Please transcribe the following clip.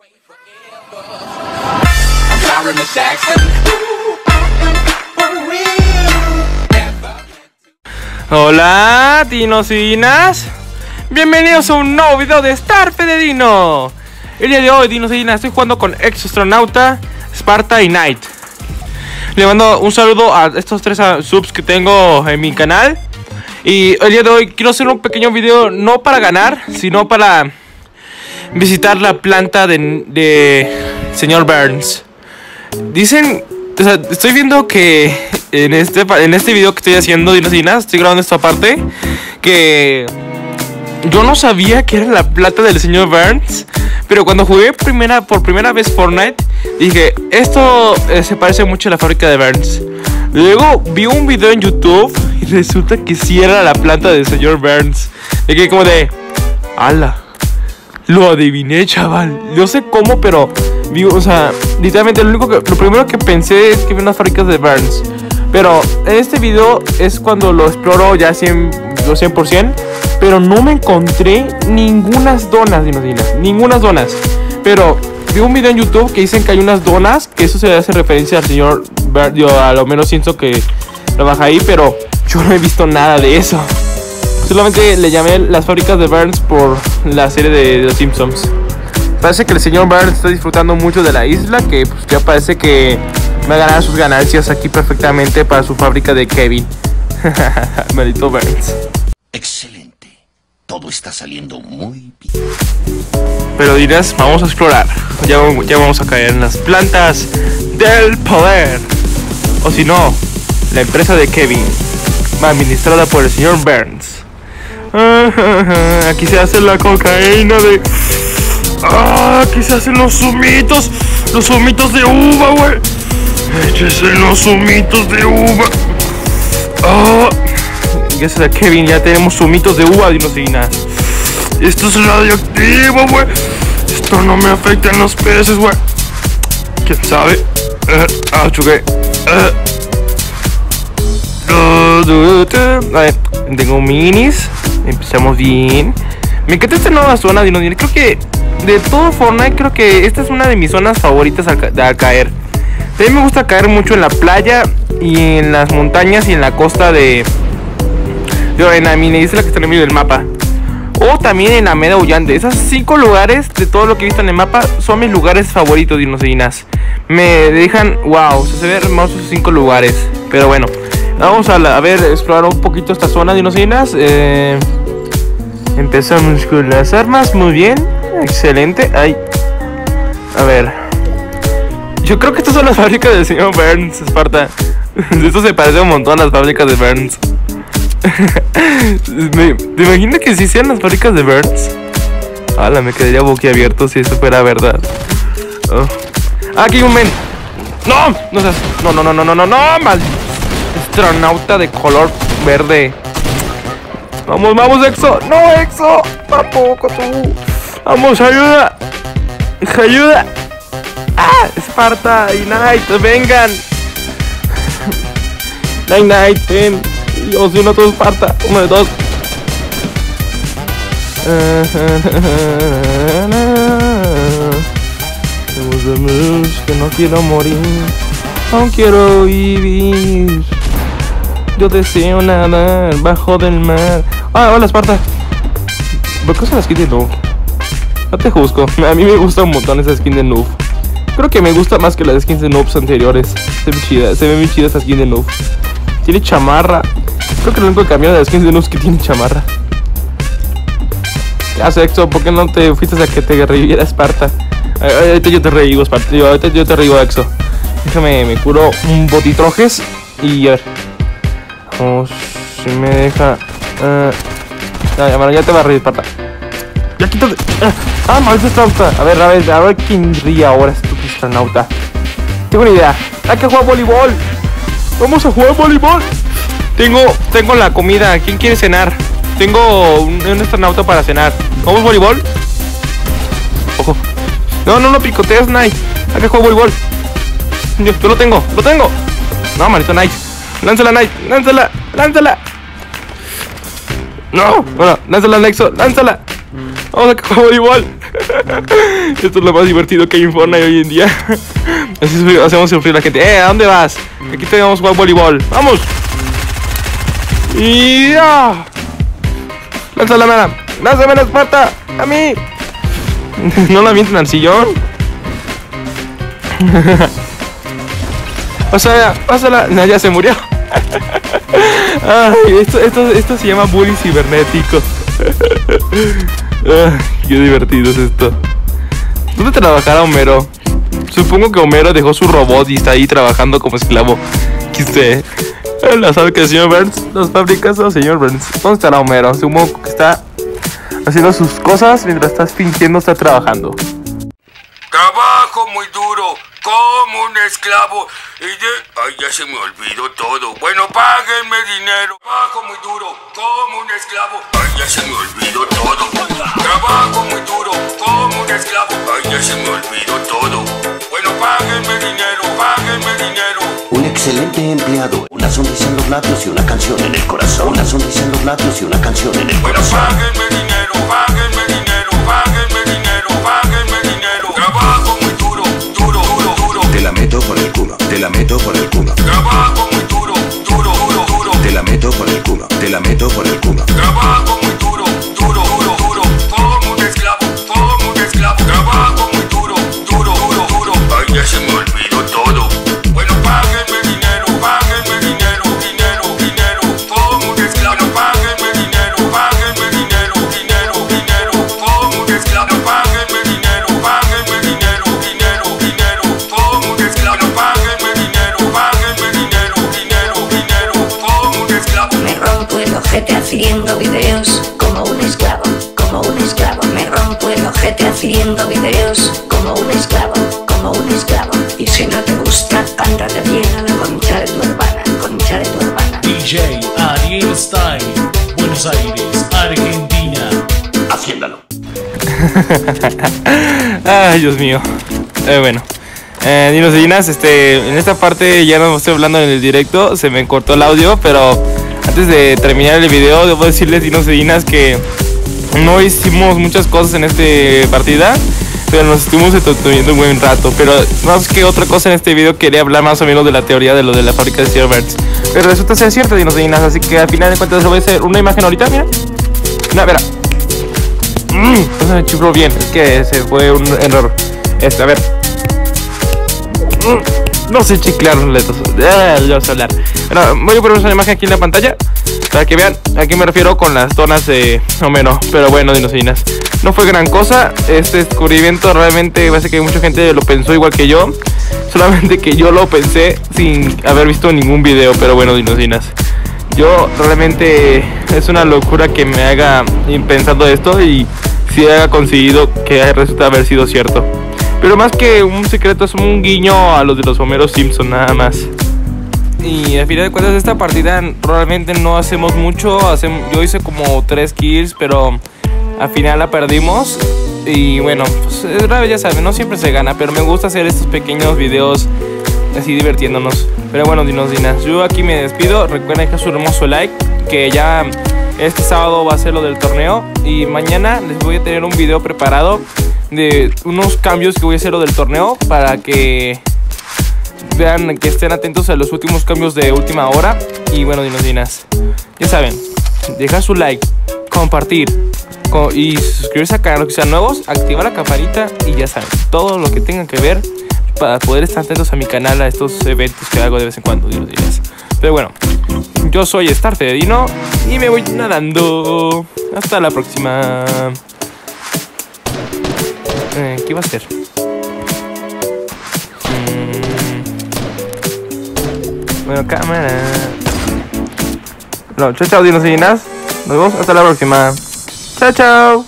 Hola, dinos y dinas. Bienvenidos a un nuevo video de Starfe de Dino. El día de hoy, dinos y dinas, estoy jugando con Exostronauta, Sparta y Knight. Le mando un saludo a estos 3 subs que tengo en mi canal. Y el día de hoy quiero hacer un pequeño video, no para ganar, sino para visitar la planta de señor Burns. Dicen, o sea, estoy viendo que en este video que estoy haciendo, dinos y dinas, estoy grabando esto aparte, que yo no sabía que era la planta del señor Burns. Pero cuando jugué por primera vez Fortnite, dije, esto se parece mucho a la fábrica de Burns. Luego vi un video en YouTube y resulta que sí era la planta del señor Burns. Y que como de, ala, lo adiviné, chaval. No sé cómo, pero vi, o sea, literalmente lo primero que pensé es que vi unas fábricas de Burns. Pero en este video es cuando lo exploro ya 100%. Pero no me encontré ningunas donas, ningunas donas. Pero vi un video en YouTube que dicen que hay unas donas, que eso se hace referencia al señor Burns. Yo a lo menos siento que trabaja ahí, pero yo no he visto nada de eso. Solamente le llamé las fábricas de Burns por la serie de los Simpsons. Parece que el señor Burns está disfrutando mucho de la isla, que pues ya parece que va a ganar sus ganancias aquí perfectamente para su fábrica de Kevin. Maldito Burns. Excelente. Todo está saliendo muy bien. Pero dirás, vamos a explorar. Ya vamos a caer en las plantas del poder. O si no, la empresa de Kevin, administrada por el señor Burns. Aquí se hace la cocaína de... aquí se hacen los zumitos de uva, güey. Échese los zumitos de uva. Gracias a Kevin ya tenemos zumitos de uva, dinos y dinas. Esto es radioactivo, güey. Esto no me afecta en los peces, güey. ¿Quién sabe? Choqué. Tengo minis. Empezamos bien. Me encanta esta nueva zona, dinos y dinas. Creo que de todo Fortnite, creo que esta es una de mis zonas favoritas al caer. También me gusta caer mucho en la playa y en las montañas y en la costa de... en la mini isla que está en el medio del mapa. O también en la Meda Aullante. Esos 5 lugares de todo lo que he visto en el mapa son mis lugares favoritos, dinos y dinas. Me dejan, wow, se ven hermosos esos 5 lugares. Pero bueno, vamos a ver, explorar un poquito esta zona, dinos y dinas. Empezamos con las armas, muy bien. Excelente. Ay. A ver. Yo creo que estas son las fábricas del señor Burns, Sparta. Esto se parece un montón a las fábricas de Burns. ¿Te imaginas que si sean las fábricas de Burns? Ala, me quedaría boquiabierto si eso fuera verdad. Aquí hay un men. No, no seas. No, mal. Astronauta de color verde. Vamos, Exo. No, Exo. Tampoco tú. Vamos, ayuda. Ayuda. Sparta y Knight, vengan. Knight, ven. Dios, uno, dos, Sparta. 1 de 2. Que no quiero morir, aún quiero vivir. Yo deseo nadar bajo del mar. Hola, Sparta. ¿Por qué usa la skin de noob? No te juzgo, a mí me gusta un montón esa skin de noob. Creo que me gusta más que las skins de noobs anteriores. Se ve muy chida esa skin de noob. Tiene chamarra. Creo que lo único que cambió de las skins de noobs es que tiene chamarra. Ya sé, Exo, ¿por qué no te fuiste a que te reviviera Sparta? Ahorita yo te revivo, Sparta. Ahorita yo te revivo, Exo. Déjame, me curo un botitrojes. Y a ver. Vamos, si me deja. Ya te va a reír, Sparta. Ya quítate. Maldito astronauta. A ver quién ríe ahora, estúpido astronauta. Tengo una idea. Hay que jugar voleibol. Vamos a jugar voleibol. Tengo la comida. ¿Quién quiere cenar? Tengo un astronauta para cenar. ¿Vamos voleibol? Ojo. No picoteas, Knight. Hay que jugar voleibol. Yo lo tengo. No, maldito Knight. Lánzala, Knight. Lánzala. No. Bueno, lánzala, Nexo. Lánzala. Vamos a jugar voleibol. Esto es lo más divertido que hay en Fortnite hoy en día. Así hacemos sufrir a la gente. ¿A dónde vas? Aquí te vamos a jugar voleibol. ¡Vamos! Y... ¡ah! ¡Lánzala, mera! ¡Lánzame la Esparta! ¡A mí! No la avienten al sillón. Pásala. No, ya se murió. Ay, esto se llama bullying cibernético. Qué divertido es esto. ¿Dónde trabajará Homero? Supongo que Homero dejó su robot y está ahí trabajando como esclavo. ¿Qué sé? La fábrica del señor Burns. Las fábricas del señor Burns. ¿Dónde estará Homero? Supongo que está haciendo sus cosas mientras está fingiendo estar trabajando. Trabajo muy duro, como un esclavo. Ay, ya se me olvidó todo. Bueno, páguenme dinero. Trabajo muy duro, como un esclavo. Ay, ya se me olvidó todo. Trabajo muy duro, como un esclavo. Ay, ya se me olvidó todo. Bueno, páguenme dinero, páguenme dinero. Un excelente empleado. Una sonrisa en los labios y una canción en el corazón. Una sonrisa en los labios y una canción en el corazón. Bueno, páguenme dinero, páguenme dinero, páguenme dinero, páguenme dinero. Trabajo muy duro, duro, duro, duro. Te la meto por el culo, te la meto por el culo. Trabajo muy duro, duro, duro, duro. Te la meto por el culo, te la meto por el culo. Trabajo muy duro, duro, duro, duro. Como un esclavo, como un esclavo. Trabajo muy duro, duro, duro, duro. Ay, ya se me olvidó todo. Bueno, páguenme dinero, dinero, dinero. Como un esclavo, páguenme dinero, dinero, dinero. Como un esclavo, páguenme dinero, dinero, dinero. Como un esclavo, páguenme dinero, dinero. Como un esclavo. Me rompo el ojete haciendo videos como un esclavo, como un esclavo. Me rompo el ojete haciendo videos como un esclavo, como un esclavo. Y si no te gusta, ándate bien a la concha de tu hermana, concha de tu hermana. DJ Ariel Style, Buenos Aires, Argentina. Haciéndolo. Ay, Dios mío. Bueno. Dinos y Dinas, en esta parte ya no estoy hablando en el directo, se me cortó el audio, pero antes de terminar el video debo decirles, Dinos y Dinas, que no hicimos muchas cosas en esta partida, pero nos estuvimos entreteniendo un buen rato. Pero más que otra cosa en este video quería hablar más o menos de la teoría de lo de la fábrica de Cyberberts, pero resulta ser cierto, Dinos y Dinas, así que al final de cuentas les voy a hacer una imagen ahorita, mira. No, verá. No se me chifló bien, es que se fue un error. A ver. No sé chiclar los letras. Ya sé hablar. Bueno, voy a poner una imagen aquí en la pantalla para que vean a qué me refiero con las zonas de Homero. Pero bueno, Dinos y Dinas, no fue gran cosa. Este descubrimiento realmente parece que mucha gente lo pensó igual que yo. Solamente que yo lo pensé sin haber visto ningún video. Pero bueno, Dinos y Dinas, yo realmente es una locura que me haga ir pensando esto y si haya conseguido que resulta haber sido cierto. Pero más que un secreto, es un guiño a los de los Homero Simpson, nada más. Y al final de cuentas, esta partida realmente no hacemos mucho. Yo hice como 3 kills, pero al final la perdimos. Y bueno, pues ya saben, no siempre se gana, pero me gusta hacer estos pequeños videos así divirtiéndonos. Pero bueno, Dinos y Dinas, yo aquí me despido. Recuerden dejar su hermoso like, que ya este sábado va a ser lo del torneo. Y mañana les voy a tener un video preparado de unos cambios que voy a hacer lo del torneo, para que vean, que estén atentos a los últimos cambios de última hora. Y bueno, Dinos y Dinas, ya saben, dejar su like, compartir y suscribirse al canal, que sean nuevos, activar la campanita y ya saben, todo lo que tengan que ver para poder estar atentos a mi canal, a estos eventos que hago de vez en cuando, Dinos y Dinas. Pero bueno, yo soy StarFededino y me voy nadando. Hasta la próxima. ¿Qué va a hacer? Bueno, cámara. No, chao, chao, Dinos y Dinas. Nos vemos hasta la próxima. Chao, chao.